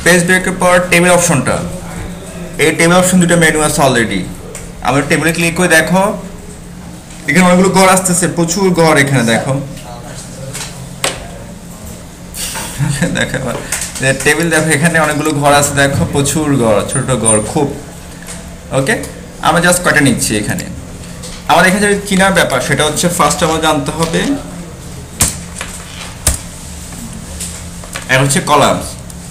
Space ব্রেকের পর table অপশনটা, এই টেবিল অপশন দুটো মেনু আছে অলরেডি। আমরা টেবিলে ক্লিক করে দেখো এখানে অনেকগুলো ঘর আসতেছে, প্রচুর ঘর এখানে দেখো। দেখো টেবিল দেখো এখানে অনেকগুলো ঘর আছে, দেখো প্রচুর ঘর, ছোট ঘর খুব। ওকে, আমরা জাস্ট কয়টা নিচ্ছি এখানে। আমাদের এখানে যে চিনার ব্যাপার সেটা হচ্ছে ফার্স্ট আমার জানতে হবে হচ্ছে কলামস,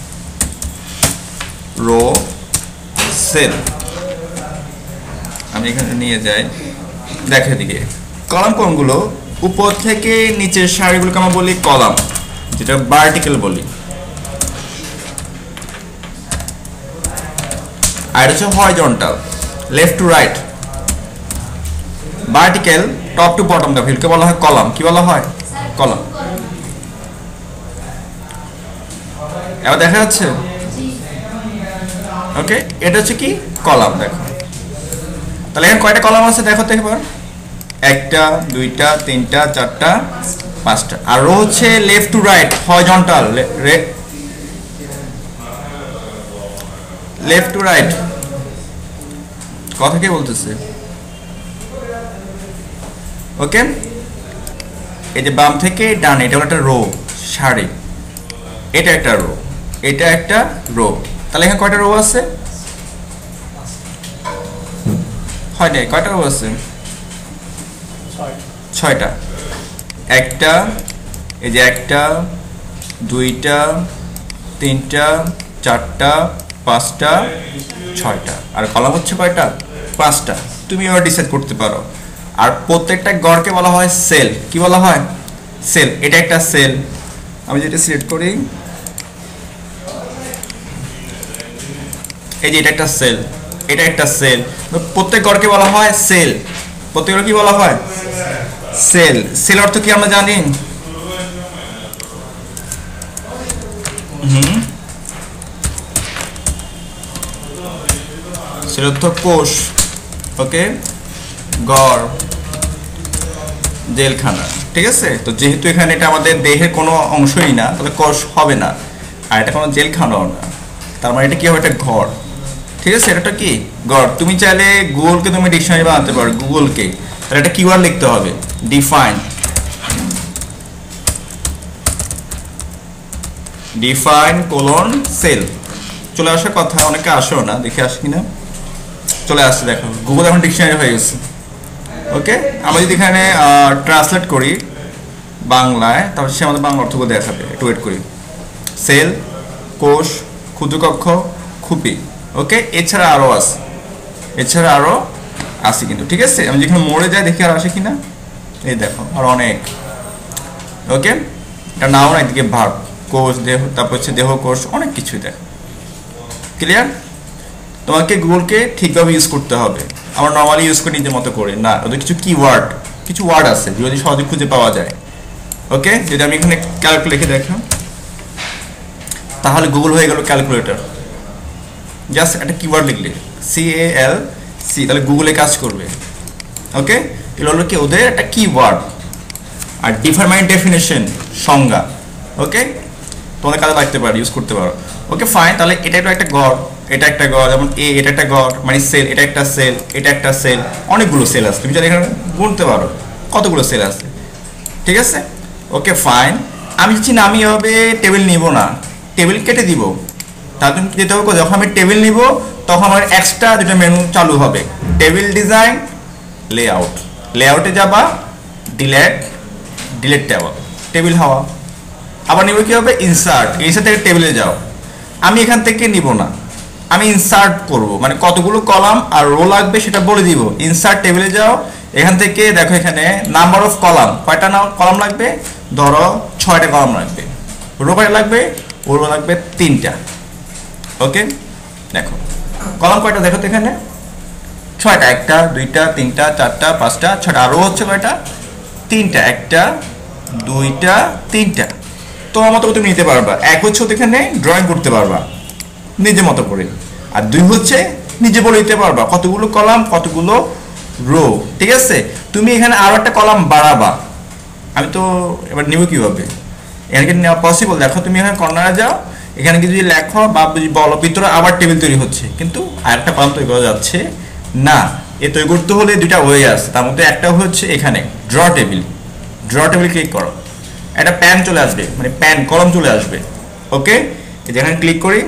রো, সেল। আমি এখানে নিয়ে যাই, দেখে দিকে কলাম কোনগুলো, উপর থেকে নিচের সারিগুলোকে আমরা বলি কলাম, যেটা ভার্টিক্যাল বলি। আর হচ্ছে horizontal, left to right. Vertical top to bottom, দেখো বলা হয় কলাম। কি বলা হয়? কলাম। এবার দেখা যাচ্ছে? ওকে, এটা হচ্ছে কি কলাম। দেখো তাহলে এখানে কয়টা কলাম আছে দেখো তো একবার, একটা, দুইটা, তিনটা, চারটা, পাঁচটা। আর রো হচ্ছে left to right, horizontal, left to right. কথা কে বলতেছে? ওকে, এই যে বাম থেকে ডানে, এটা হলো একটা রো, সারি। এটা একটা রো, এটা একটা রো। তাহলে এখানে কয়টা রো আছে? হয় নাই, কয়টা রো আছে? ছয়টা। একটা, এই যে একটা, দুইটা, তিনটা, চারটা, পাঁচটা, ছয়টা। আর কলাম হচ্ছে কয়টা? পাঁচটা। তুমি এবার ডিসাইড করতে পারো। আর প্রত্যেকটা গড়কে বলা হয় সেল। কি বলা হয়? সেল। এটা একটা সেল, আমি যেটা সিলেক্ট করি, এই যে এটা একটা সেল, এটা একটা সেল। প্রত্যেক গড়কে বলা হয় সেল। প্রত্যেক গড় কি বলা হয়? সেল। সেল অর্থ কি আমরা জানি? সেল অর্থ কোষ। ওকে, গড়, জেলখানা। ঠিক আছে, তো যেহেতু এখানে এটা আমাদের দেহের কোনো অংশই না, তাহলে কোষ হবে না। আর এটা কোনো জেলখানাও না, তার মানে এটা কি হবে? একটা ঘর। ঠিক আছে, এটা কি গড়। তুমি চাইলে গুগলকে তুমি ডিকশনারি বানাতে পারো, গুগলকে। তাহলে এটা কিওয়ার্ড লিখতে হবে, ডিফাইন, ডিফাইন কোলন সেল। চলে আসার কথা, অনেকে আসেও না, দেখে আসে কিনা। চলে আসছে, দেখো গুগল এখন ডিকশনারি হয়ে গেছে। ওকে, আমরা যদি এখানে ট্রান্সলেট করি বাংলায়, তাহলে সে আমাদের বাংলা অর্থগুলো দেখাবে। একটু ওয়েট করি। সেল, কোষ, ক্ষুদ্রকক্ষ, খুপি। ওকে, এছাড়া আরও আছে, এছাড়া আরও আছে কিন্তু। ঠিক আছে, আমি যেখানে মরে যাই দেখি আর আসে কিনা। এই দেখো আর অনেক। ওকে, এটা নাও না, এদিকে ভার্ব, কোষ, দেহ, তারপর হচ্ছে দেহ কোষ, অনেক কিছুই দেখো। ক্লিয়ার? তোমাকে গুগলকে ঠিকভাবে ইউজ করতে হবে। আমরা নর্মালি ইউজ করি নিজের মতো করে না, ওদের কিছু কিওয়ার্ড, কিছু ওয়ার্ড আছে যদি সহজে খুঁজে পাওয়া যায়। ওকে, যদি আমি এখানে ক্যালকুলেটর লিখে দেখো, তাহলে গুগল হয়ে গেল ক্যালকুলেটর। জাস্ট একটা কিওয়ার্ড লিখলে CALC, তাহলে গুগলে কাজ করবে। ওকে, এগুলো হলো কি ওদের একটা কিওয়ার্ড। আর ডিফাইন ডেফিনেশন, সংজ্ঞা। ওকে, তোমাদের কাজে লাগতে পারে, ইউজ করতে পারো। ওকে ফাইন, তাহলে এটা একটা গড়, এটা একটা গড়, যেমন এটা একটা গড়, মানে সেল, এটা একটা সেল, এটা একটা সেল। অনেকগুলো সেল আছে, তুমি যদি এখানে গুনতে পারো কতগুলো সেল আছে। ঠিক আছে, ওকে ফাইন। আমি চাচ্ছি না, আমি এভাবে টেবিল নিব না, টেবিল কেটে দিব। তার জন্য যেতে হবে, যখন আমি টেবিল নিব তখন আমার এক্সট্রা দুটো মেনু চালু হবে, টেবিল ডিজাইন, লেআউট। লেআউটে যাবা, ডিলেট টেবিল, টেবিল হওয়া। আবার নিব কি হবে? ইনসার্ট। ইনসার্ট থেকে টেবিলে যাও। আমি এখান থেকে নিব না, আমি ইনসার্ট করব, মানে কতগুলো কলাম আর রো লাগবে সেটা বলে দিব। ইনসার্ট টেবিলে যাও, এখান থেকে দেখো এখানে নাম্বার অফ কলাম, কয়টা কলাম লাগবে? ধরো 6টা কলাম লাগবে। রো কয়টা লাগবে? ও রো লাগবে 3টা। ওকে, দেখো কলাম কয়টা দেখো তো এখানে 6টা, 1টা, 2টা, 3টা, 4টা, 5টা, 6টা। আর রো হচ্ছে কয়টা? 3টা, 1টা, 2টা, 3টা। তোমার মতো তুমি নিতে পারবা। এক হচ্ছে এখানে ড্রয়িং করতে পারবা নিজের মতো করে, আর 2 হচ্ছে নিজে বলে দিতে পারবা কতগুলো কলাম কতগুলো রো। ঠিক আছে, তুমি এখানে আরো একটা কলাম বাড়াবা। আমি তো এবার নিব কিভাবে? এখানে নেওয়া পসিবল? দেখো তুমি এখানে কর্নারে যাও, এখানে কিছু যদি লেখো বা যদি বলো ভিতরে আবার টেবিল তৈরি হচ্ছে, কিন্তু আরেকটা কলাম তৈরি করা যাচ্ছে না। এ তৈরি করতে হলে দুইটা ওয়ে আছে, তার মধ্যে একটা হচ্ছে এখানে ড্র টেবিল ক্লিক করো, একটা প্যান চলে আসবে, মানে প্যান কলম চলে আসবে। ওকে, যেখানে ক্লিক করি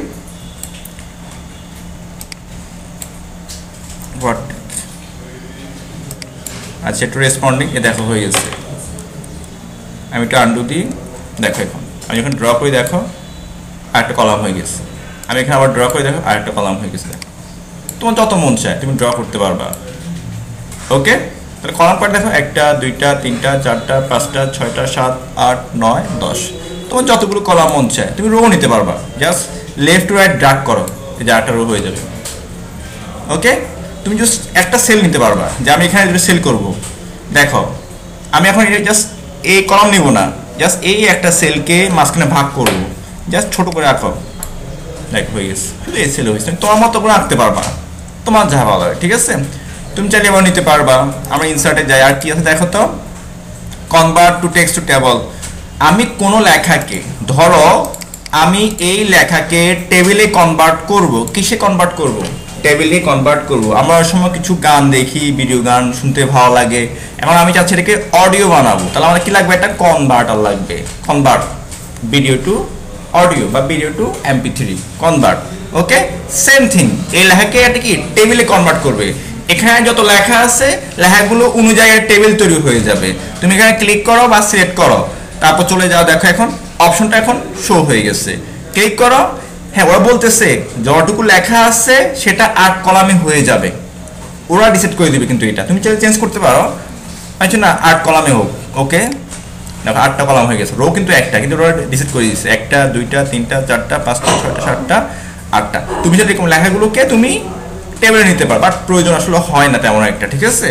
আচ্ছা একটু রেসপন্ডিং, এ দেখো হয়ে গেছে। আমি একটু আন্ডু দিই, দেখো এখন আমি যখন ড্র করি দেখো আরেকটা কলাম হয়ে গেছে। আমি এখানে আবার ড্র করে দেখো আরেকটা কলাম হয়ে গেছে। তোমার যত মন চায় তুমি ড্র করতে পারবা। ওকে, তাহলে কলাম কার্ড দেখো 1টা 2টা 3টা 4টা 5টা 6টা 7 8 9 10, তোমার যতগুলো কলাম মন চায় তুমি রো নিতে পারবা। Just left to right drag করো, এই যে 8টা রো হয়ে যাবে। ওকে, তুমি জাস্ট একটা সেল নিতে পারবা, যে আমি এখানে যেটা সেল করব। দেখো আমি এখন এটা জাস্ট এই কলাম নিব না, জাস্ট এই একটা সেলকে মাঝখানে ভাগ করব, জাস্ট ছোট করে রাখো, দেখ হয়ে গেছে। শুধু এই সেল হয়েছে, তোমার মতো করে আঁকতে পারবা, তোমার যা ভালো হয়। ঠিক আছে, তুমি চাইলে এবার নিতে পারবা। আমরা ইনসার্টে যাই, আর কি আছে দেখো তো, convert to text to table. আমি কোনো লেখাকে, ধরো আমি এই লেখাকে টেবিলে কনভার্ট করব, কিসে কনভার্ট করব? টেবিলে কনভার্ট করব। আমরা ওই সময় কিছু গান দেখি, ভিডিও গান শুনতে ভালো লাগে, এখন আমি চাচ্ছি এটাকে অডিও বানাবো, তাহলে আমাদের কি লাগবে? একটা কনভার্টার লাগবে। কনভার্ট ভিডিও টু অডিও বা video to MP3 convert. Okay, same thing, এই লেখাকে এটা কি টেবিলে কনভার্ট করবে। এখানে যত লেখা আছে লেখাগুলো অনুযায়ী টেবিল তৈরি হয়ে যাবে। তুমি এখানে ক্লিক করো বা সিলেক্ট করো, তারপর চলে যাও, দেখো এখন অপশনটা এখন শো হয়ে গেছে। ক্লিক করো, হ্যাঁ ওরা বলতেছে যতটুকু লেখা আছে সেটা 8 কলামে হয়ে যাবে, ওরা ডিসাইড করে দিবে। কিন্তু এটা তুমি চাইলে চেঞ্জ করতে পারো, আচ্ছা না 8 কলামে হোক। ওকে, দেখো 8টা কলাম হয়ে গেছে, রো কিন্তু একটা, কিন্তু ওরা ডিসাইড করে দিচ্ছে 1টা 2টা 3টা 4টা 5টা 6টা 7টা 8টা। তুমি যদি এরকম লেখাগুলোকে তুমি টেবিলে নিতে পারো, বাট প্রয়োজন আসলে হয় না তেমন একটা। ঠিক আছে,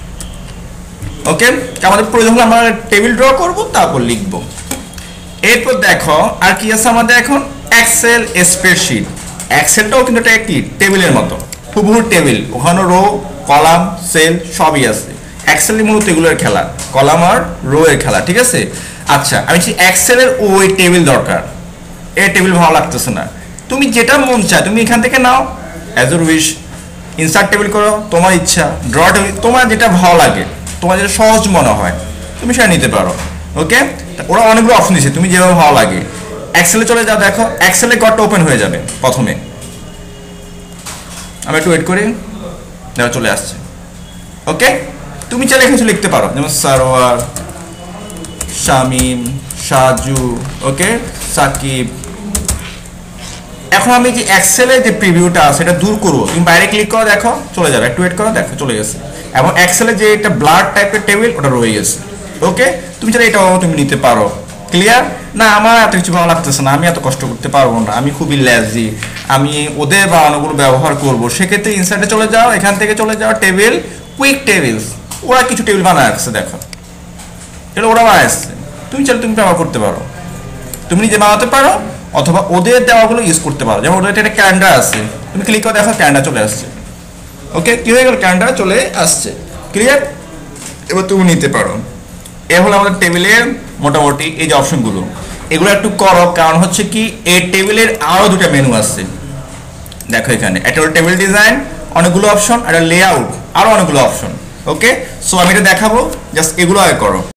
ওকে, আমাদের প্রয়োজন হলে আমরা টেবিল ড্র করব, তারপর লিখবো। এরপর দেখো আর কি আছে আমাদের এখন, এক্সেল স্প্রেডশিট। এক্সেলটাও কিন্তু এটা একটি টেবিলের মতো, হুবহু টেবিল, ওখানে রো কলাম সেল সবই আছে। এক্সেলের মূলত এগুলোর খেলা, কলাম আর রো এর খেলা। ঠিক আছে, আচ্ছা আমি এক্সেলের ওই টেবিল দরকার, এই টেবিল ভালো লাগতেছে না, তুমি যেটা মন চায় তুমি এখান থেকে নাও, as your wish. Insert table করো, তোমার ইচ্ছা। ড্র টেবিল, তোমার যেটা ভালো লাগে, তোমার যেটা সহজ মনে হয় তুমি সেটা নিতে পারো। ওকে, ওরা অনেকগুলো অপশন দিচ্ছে, তুমি যেভাবে ভালো লাগে। এক্সেলে চলে যাও, দেখো এক্সেলে ঘরটা ওপেন হয়ে যাবে প্রথমে। আমি একটু ওয়েট করি, দেখো চলে আসছে। ওকে, তুমি চাইলে কিছু লিখতে পারো, যেমন সারোয়ার, শামিম, সাজু, ওকে সাকিব। এখন আমি যে এক্সেলের যে প্রিভিউটা আছে সেটা দূর করবো, তুমি বাইরে ক্লিক করো, দেখো চলে যাবে। একটু ওয়েট করো, দেখো চলে গেছে। এবং এক্সেলের যে একটা ব্লাড টাইপের টেবিল ওটা রয়ে গেছে। ওকে, তুমি চাইলে এটাও তুমি নিতে পারো। ক্লিয়ার? না আমার এত কিছু ভালো লাগতেছে না, আমি এত কষ্ট করতে পারবো না, আমি খুবই ল্যাজি, আমি ওদের বানানোগুলো ব্যবহার করবো, সেক্ষেত্রে ইনসার্টে চলে যাও, এখান থেকে চলে যাও টেবিল, কুইক টেবিলস। ওরা কিছু টেবিল বানায় আসছে, দেখো এটা ওরা বানায় আসছে, তুমি চাইলে তুমি ব্যবহার করতে পারো, তুমি নিজে বানাতে পারো, অথবা ওদের দেওয়াগুলো ইউজ করতে পারো। যেমন ওদের একটা ক্যালেন্ডার আছে, তুমি ক্লিক করে দেখো ক্যালেন্ডার চলে আসছে। ওকে, কি হয়ে গেল? ক্যালেন্ডার চলে আসছে। ক্লিয়ার? এবার তুমি নিতে পারো। এ হলো আমাদের টেবিলের মোটামুটি এই যে অপশনগুলো, এগুলো একটু করো, কারণ হচ্ছে কি এই টেবিলের আরো দুটো মেনু আছে। দেখো এখানে একটা হলো টেবিল ডিজাইন, অনেকগুলো অপশন, আর লেআউট, আরো অনেকগুলো অপশন। ওকে, সো আমি এটা দেখাবো, জাস্ট এগুলো আগে করো।